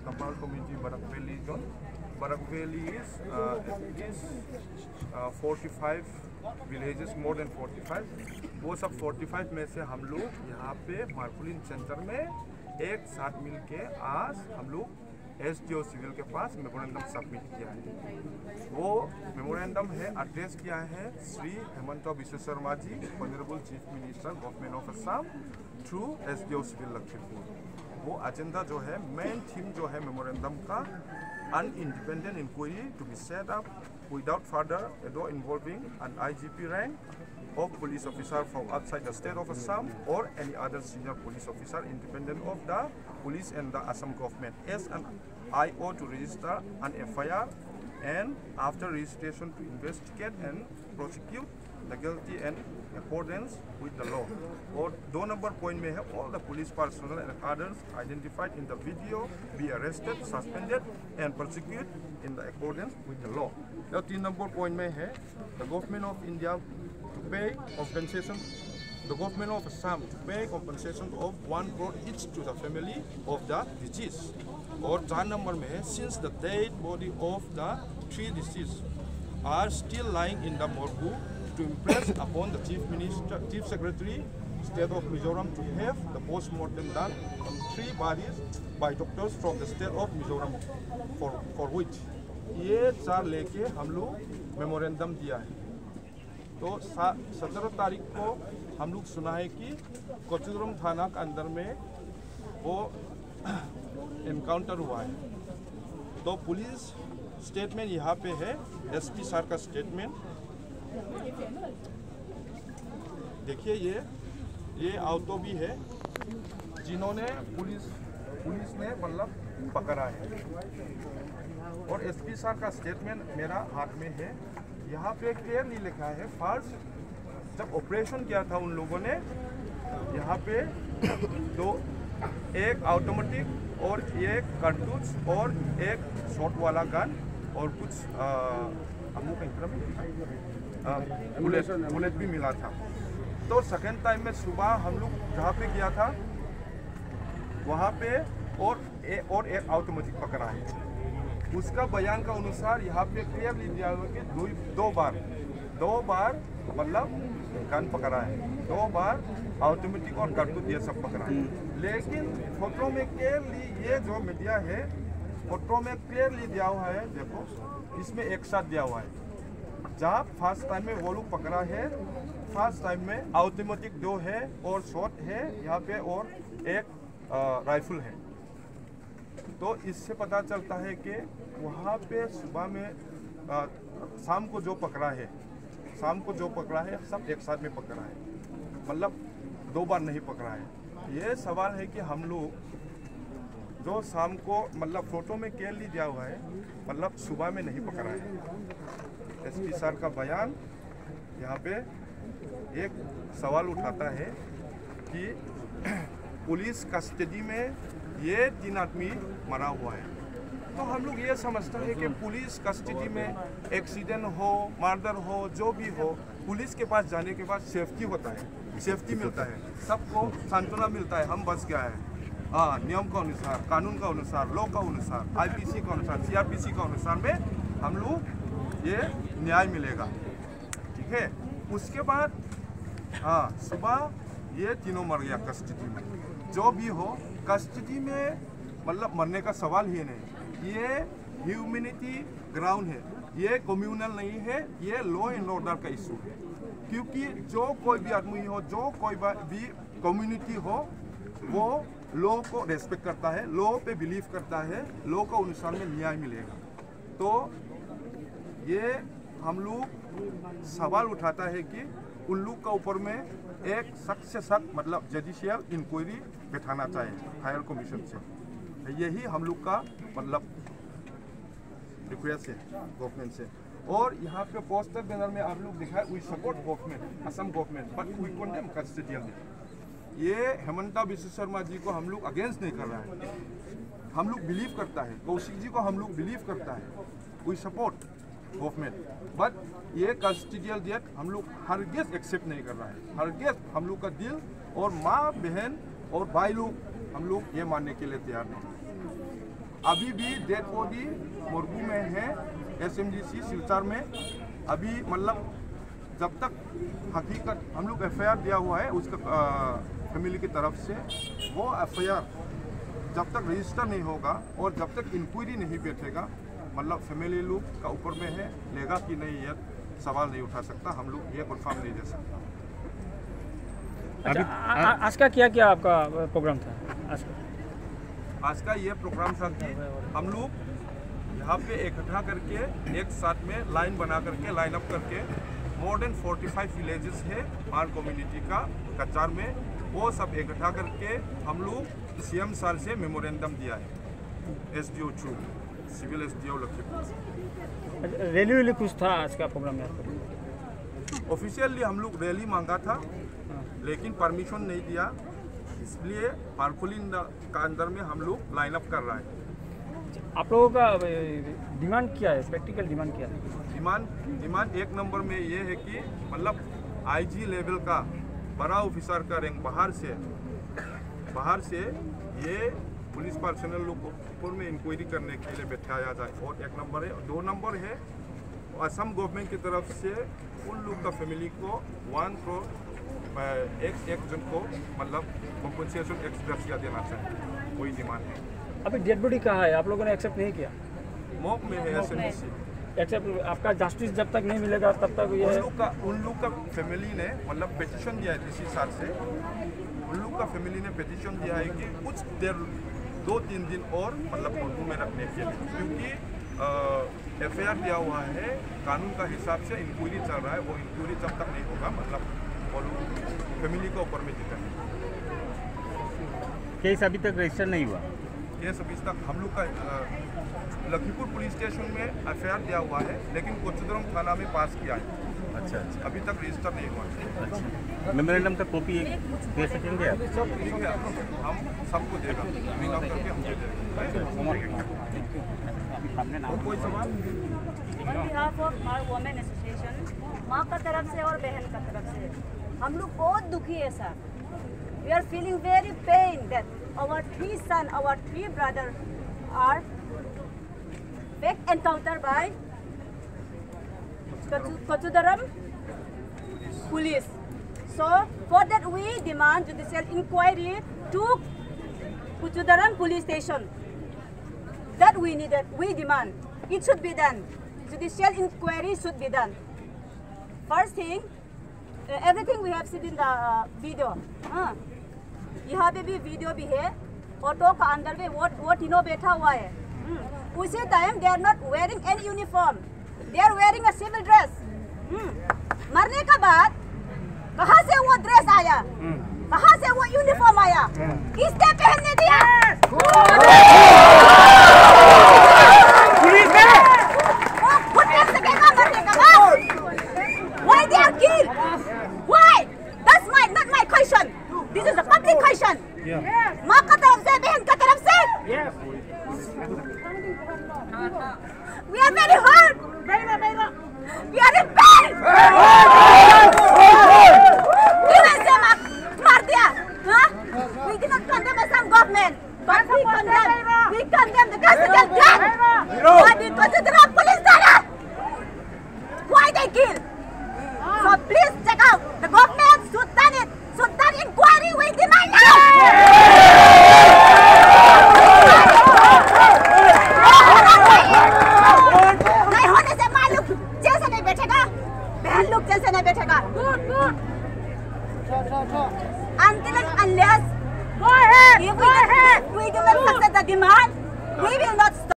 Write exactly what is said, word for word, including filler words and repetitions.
Tapal Community, Barak Valley zone. Barak Valley is, uh, is uh, forty-five villages, more than forty-five. वो सब forty-five में से हम लोग यहाँ पे मार्कुलिन सेंटर में एक साथ मिल के आज हम लोग एस डी ओ सिविल के पास मेमोरेंडम सबमिट किया है। वो मेमोरेंडम है एड्रेस किया है Shri Himanta Biswa Sarma ji, honourable chief minister government of Assam, through S D O civil Lakhimpur. वो एजेंडा जो है, मेन थीम जो है मेमोरेंडम का, an independent inquiry to be set up without further ado involving an I G P rank of police officer from outside the state of Assam or any other senior police officer independent of the police and the Assam government as an I O to register an F I R and after registration to investigate and prosecute the guilty and accordance with the law. और दो number point में है all the police personnel and others identified in the video be arrested, suspended and prosecuted in the accordance with the law. और तीन number point में है the government of India to pay compensation, the government of Assam to pay compensation of one crore each to the family of the deceased. और चार number में है since the dead body of the three deceased are still lying in the morgue, to impress upon the Chief Minister, Chief Secretary, State of Mizoram to have the post-mortem done on three bodies by doctors from the State of Mizoram, for for which ये चार लेके हम लोग memorandum दिया है। तो सत्रह तारीख को हम लोग सुना है कि कोचुद्रम थाना के अंदर में वो एनकाउंटर हुआ है। तो पुलिस स्टेटमेंट यहाँ पे है, एसपी सर का स्टेटमेंट देखिए। ये ये ऑटो भी है जिन्होंने पुलिस पुलिस ने मतलब पकड़ा है। और एसपी सर का स्टेटमेंट मेरा हाथ में है। यहाँ पे क्लियरली लिखा है, फर्स्ट जब ऑपरेशन किया था उन लोगों ने यहाँ पे दो, एक ऑटोमेटिक और एक कार्टूज और एक शॉट वाला गन और कुछ बुलेट बुलेट भी मिला था। तो सेकेंड टाइम में सुबह हम लोग जहाँ पे गया था वहाँ पे और ए, और एक ऑटोमेटिक पकड़ा है। उसका बयान का अनुसार यहाँ पे क्लियरली दिया हुआ कि दो, दो बार दो बार मतलब गन पकड़ा है, दो बार ऑटोमेटिक और कारतूस ये सब पकड़ा है। लेकिन फोटो में क्लियरली ये जो मीडिया है फोटो में क्लियरली दिया हुआ है, देखो इसमें एक साथ दिया हुआ है। जहाँ फर्स्ट टाइम में वो लोग पकड़ा है, फर्स्ट टाइम में ऑटोमेटिक दो है और शॉट है यहाँ पे और एक राइफल है। तो इससे पता चलता है कि वहाँ पे सुबह में आ, शाम को जो पकड़ा है शाम को जो पकड़ा है सब एक साथ में पकड़ा है, मतलब दो बार नहीं पकड़ा है। ये सवाल है कि हम लोग जो शाम को मतलब फोटो में क्लियरली दिया हुआ है, मतलब सुबह में नहीं पकड़ा है। एसपी सर का बयान यहाँ पे एक सवाल उठाता है कि पुलिस कस्टडी में ये तीन आदमी मरा हुआ है। तो हम लोग ये समझते हैं कि पुलिस कस्टडी में एक्सीडेंट हो, मर्डर हो, जो भी हो, पुलिस के पास जाने के बाद सेफ्टी होता है, सेफ्टी मिलता है, सबको सांत्वना मिलता है, हम बच गया है। हाँ, नियम के अनुसार, कानून का अनुसार, लॉ का अनुसार, आईपीसी के अनुसार, सीआरपीसी के अनुसार में हम लोग ये न्याय मिलेगा, ठीक है। उसके बाद हाँ सुबह ये तीनों मर गया कस्टडी में। जो भी हो कस्टडी में मतलब मरने का सवाल ही नहीं, ये ह्यूमैनिटी ग्राउंड है, ये कम्युनल नहीं है, ये लॉ एंड ऑर्डर का इशू है। क्योंकि जो कोई भी आदमी हो, जो कोई भी कम्युनिटी हो, वो लॉ को रेस्पेक्ट करता है, लॉ पे बिलीव करता है, लॉ का अनुसार में न्याय मिलेगा। तो ये हम लोग सवाल उठाता है कि उन लोग का ऊपर में एक सख्त से सख्त मतलब जुडिशियल इंक्वायरी बैठाना चाहिए हायर कमीशन से। यही हम लोग का मतलब रिक्वेस्ट है गवर्नमेंट से। और यहाँ पे पोस्टर बैनर में आप लोग दिखाए, we support government, Assam government, but we condemn custodial. ये हेमंत बिश्व शर्मा जी को हम लोग अगेंस्ट नहीं कर रहा है, हम लोग बिलीव करता है, कौशिक जी को हम लोग बिलीव करता है, वी सपोर्ट गवर्नमेंट, बट ये कस्टडियल डेथ हम लोग हरगिज़ एक्सेप्ट नहीं कर रहा है। हरगिज़ हम लोग का दिल और माँ बहन और भाई लोग हम लोग ये मानने के लिए तैयार नहीं। अभी भी डेड बॉडी मुर्गू में है, एसएमजीसी सिलचर में। अभी मतलब जब तक हकीकत हम लोग एफ आई आर दिया हुआ है उसका फैमिली की तरफ से, वो एफ आई आर जब तक रजिस्टर नहीं होगा और जब तक इंक्वायरी नहीं बैठेगा, मतलब फैमिली लोग का ऊपर में है, लेगा कि नहीं ये सवाल नहीं उठा सकता, हम लोग ये कन्फर्म नहीं दे सकता। अच्छा, आज का क्या क्या आपका प्रोग्राम था? आज का आज का ये प्रोग्राम था कि हम लोग यहाँ पे इकट्ठा करके एक साथ में लाइन बना करके लाइन अप करके मोर देन पैंतालीस विलेजेस है मान कम्युनिटी का कचार में, वो सब इकट्ठा करके हम लोग सीएम सर से मेमोरेंडम दिया है SDO through civil SDO Lakhimpur. Rally वैली कुछ था आज का प्रोग्राम में? ऑफिशियली हम लोग रैली मांगा था लेकिन परमिशन नहीं दिया, इसलिए पार्कोलिन का अंदर में हम लोग लाइन अप कर रहा है। आप लोगों का डिमांड क्या है, प्रैक्टिकल डिमांड क्या है? डिमांड डिमांड एक नंबर में ये है कि मतलब आईजी लेवल का बड़ा ऑफिसर का रैंक बाहर से बाहर से ये पुलिस पर्सनल लोग को ऊपर में इंक्वायरी करने के लिए बैठाया जाए, और एक नंबर है। दो नंबर है असम गवर्नमेंट की तरफ से उन लोग का फैमिली को वन करोड़ एक एक जन को मतलब कॉम्पनसेशन एक्स्ट्रा देना चाहिए, वही डिमांड है। अभी डेड बॉडी कहाँ है? आप लोगों ने एक्सेप्ट नहीं किया? मॉक में है एसएमजीसी। एक्सेप्ट आपका जस्टिस जब तक नहीं मिलेगा तब तक ये उन लोग का उन लोग का फैमिली ने मतलब पिटीशन दिया है डीसी सर से, उन लोग का फैमिली ने पिटीशन दिया है कि कुछ देर दो तीन दिन और मतलब मुर्गू में रखने के लिए, क्योंकि एफ आई आर दिया हुआ है कानून का हिसाब से इंक्वायरी चल रहा है, वो इंक्वायरी जब तक नहीं होगा मतलब वो लोग फैमिली को ऊपर में देते हैं। केस अभी तक रजिस्टर नहीं हुआ? केस अभी तक हम लोग का लखीमपुर पुलिस स्टेशन में एफ आई आर दिया हुआ है लेकिन कोचुदरम थाना में पास किया है। अच्छा अच्छा, अभी तक रजिस्टर नहीं हुआ। अच्छा, मेमोरेंडम का कॉपी दे सकेंगे आप? सब ठीक है, हम सबको देगा मीट आउट करके हम दे देंगे। कोई सवाल? On behalf of our women association, माँ का तरफ से और बहन का तरफ से हम लोग बहुत दुखी है sir. We are feeling very pain that our three son, our three brother are being encountered by Kochudaram police. So for that we demand judicial inquiry to Kochudaram police station. That we need it. We demand it should be done. Judicial inquiry should be done. First thing, uh, everything we have seen in the uh, video. हाँ, यहाँ पे भी video भी है। Auto का अंदर में वो वो तीनों बैठा हुआ है। हम्म, उसी time they are not wearing any uniform, they are wearing a civil dress. मरने के बाद कहाँ से वो ड्रेस आया, कहाँ से वो यूनिफॉर्म आया, किसने पहनने दिया? पुलिस ने वो घुटने से कहना मरने का बाद why they are killed? Why? That's my not my question. This is a public question. माँ का तरफ से, बहन का तरफ से। We are very hurt. We are in pain. क्यों मार मार दिया? हाँ? We did not condemn Assam government, but we condemn we condemn the Gazagal gang. Why did Kochudaram police Thana? Why they kill? So please check out. The government should done it. Should done inquiry. We demand now. नहीं होने से माँ लोग जैसे नहीं बैठेगा, बहन लोग जैसे नहीं बैठेगा। Until and unless, go ahead, if we, go ahead. we do not accept the demand, we will not stop.